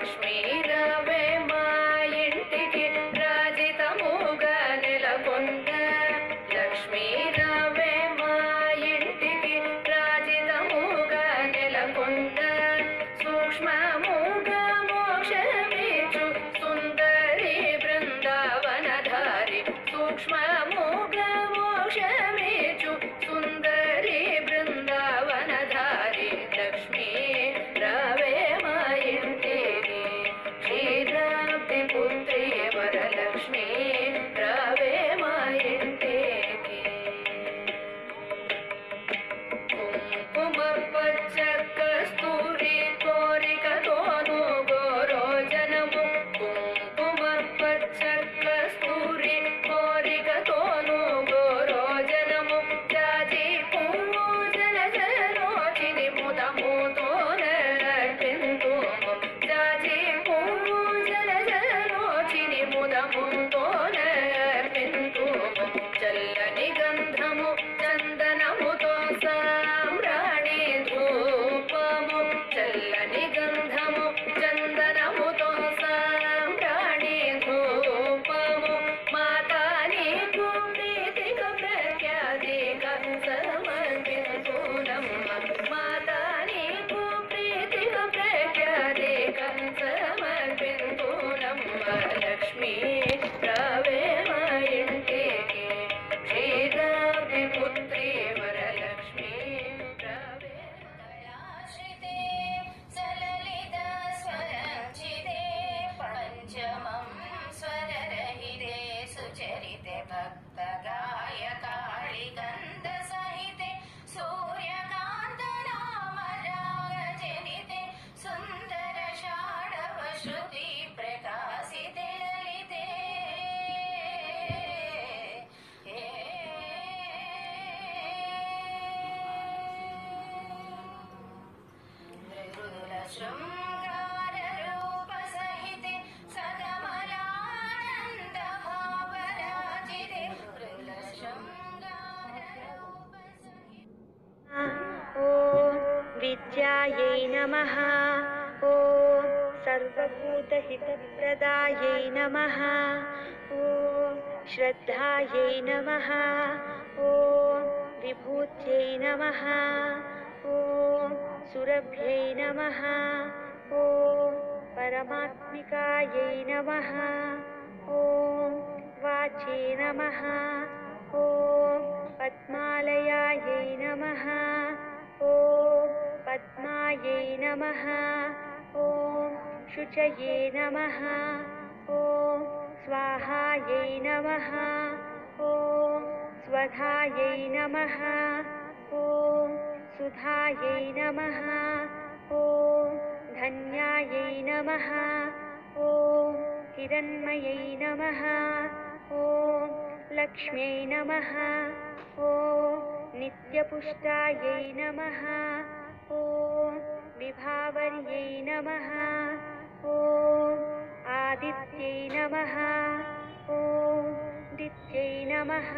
లక్ష్మీ రావే మా ఇంటికి రాజితముగా నెలకొండ లక్ష్మీ రావే మా ఇంటికి రాజితముగా నెలకొండ సూక్ష్మముగా మోక్షమిచ్చు సుందరి బృందావనధారి సూక్ష్మముగా మోక్షమిచ్చు సుందరి బృందావనధారి లక్ష్మీ రావే మా ఇంటికి క్షీరాబ్ది పుత్రి వరలక్ష్మీ రావే మా ఇంటికి కుంకుమ పచ్చ కస్తూరి కోరికతోను గోరోజనము కుంకుమ పచ్చ కస్తూరి కోరికతోను గోరోజనము జాజి పువ్వు జలజలోచిని ముదముతోనర్పింతుము జాజి పువ్వు జలజలోచిని ముదముతోనర్పింతుము చల్లని గంధము చందనముతో సామ్రాణి ధూపము చల్లని గంధము చందనముతో సామ్రాణి ధూపము మాతా నీకు ప్రీతిక ప్రఖ్యాతిక సమర్పించునమ్మ మాతా నీకు ప్రీతిక ప్రఖ్యాతిక సమర్పించునమ్మ లక్ష్మీ రావే మా ఇంటికి క్షీరాబ్ది పుత్రి వరలక్ష్మీ రావే కళాశ్రితే సలలిత స్వరంచితే పంచమం స్వరరహితే సుచరితే భక్తగాయ కాళిగంధ సహితే సూర్యకాంత నామ రాగజనితే సుందర షాడవ శృతి ప్రకాశితే లలితే మృదుల శృంగార రూప సహితే సకమలానంద భావరాజితే మృదుల శృంగార రూప సహితే ఓం విద్యాయై నమః ఓం సర్వభూతహితప్రదాయై నమః ఓం శ్రద్ధాయై నమః ఓం విభూత్యై నమః ఓం సురభ్యై నమః ఓం పరమాత్మికాయై నమః ఓం వాచే నమః ఓం పద్మాలయాయై నమః ఓం పద్మాయై నమః ఓం శుచయే నమః ఓం స్వాహాయై నమః ఓం స్వధాయై నమః ఓం సుధాయై నమః ఓం ధన్యాయై నమః ఓం హిరణ్మయై నమః ఓం లక్ష్మ్యై నమః ఓం నిత్యపుష్టాయై నమః ఓం విభావర్యై నమః ఓం ఆదిత్యై నమః ఓం దిత్యై నమః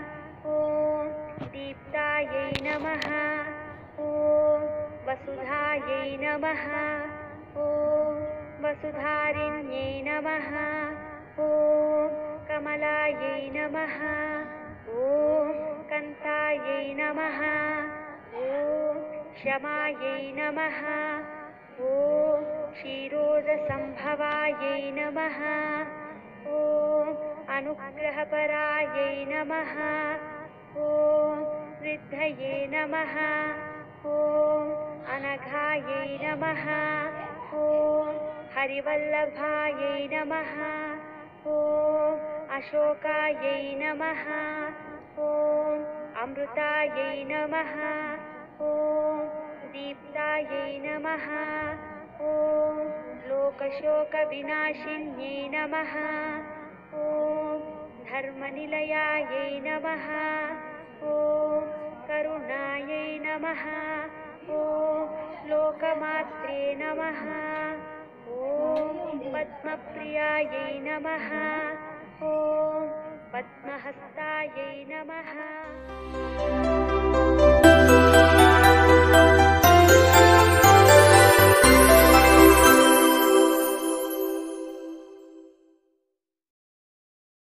ఓం దీప్తాయై నమః ఓం వసుధాయై నమః ఓం వసుధారిణ్యై నమః ఓం కమలాయై నమః ఓం కంతాయై నమః ఓం శమాయై నమః ఓం క్షీరోదసంభవాయై నమః ఓం అనుగ్రహపరాయై నమః ఓం వృద్ధయే నమః ఓం అనఘాయై నమః ఓం హరివల్లభాయై నమః ఓం అశోకాయై నమః ఓం అమృతాయై నమః ఓం దీప్తాయై నమః ఓం లోకశోకవినాశిన్యై నమః ఓం ధర్మనిలయాయై నమః ఓం కరుణాయై నమః ఓం లోకమాత్రే నమః ఓం పద్మప్రియాయై నమః ఓం పద్మహస్తాయై నమః।